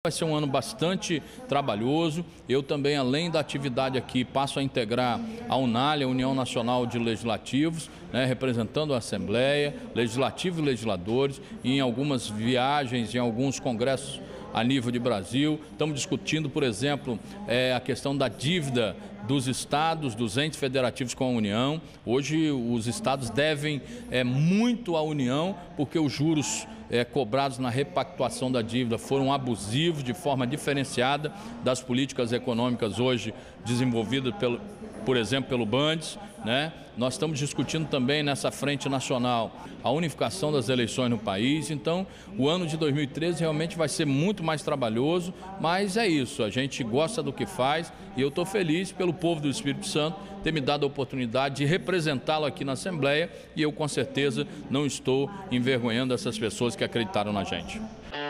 vai ser um ano bastante trabalhoso. Eu também, além da atividade aqui, passo a integrar a UNALE, a União Nacional de Legislativos, né, representando a Assembleia, Legislativo e legisladores, em algumas viagens, em alguns congressos a nível de Brasil. Estamos discutindo, por exemplo, a questão da dívida dos estados, dos entes federativos com a União. Hoje os estados devem muito à União, porque os juros cobrados na repactuação da dívida foram abusivos, de forma diferenciada das políticas econômicas hoje desenvolvidas, por exemplo, pelo Bandes, né? Nós estamos discutindo também nessa frente nacional a unificação das eleições no país. Então, o ano de 2013 realmente vai ser muito mais trabalhoso, mas é isso, a gente gosta do que faz e eu estou feliz pelo povo do Espírito Santo ter me dado a oportunidade de representá-lo aqui na Assembleia e eu, com certeza, não estou envergonhando essas pessoas que acreditaram na gente.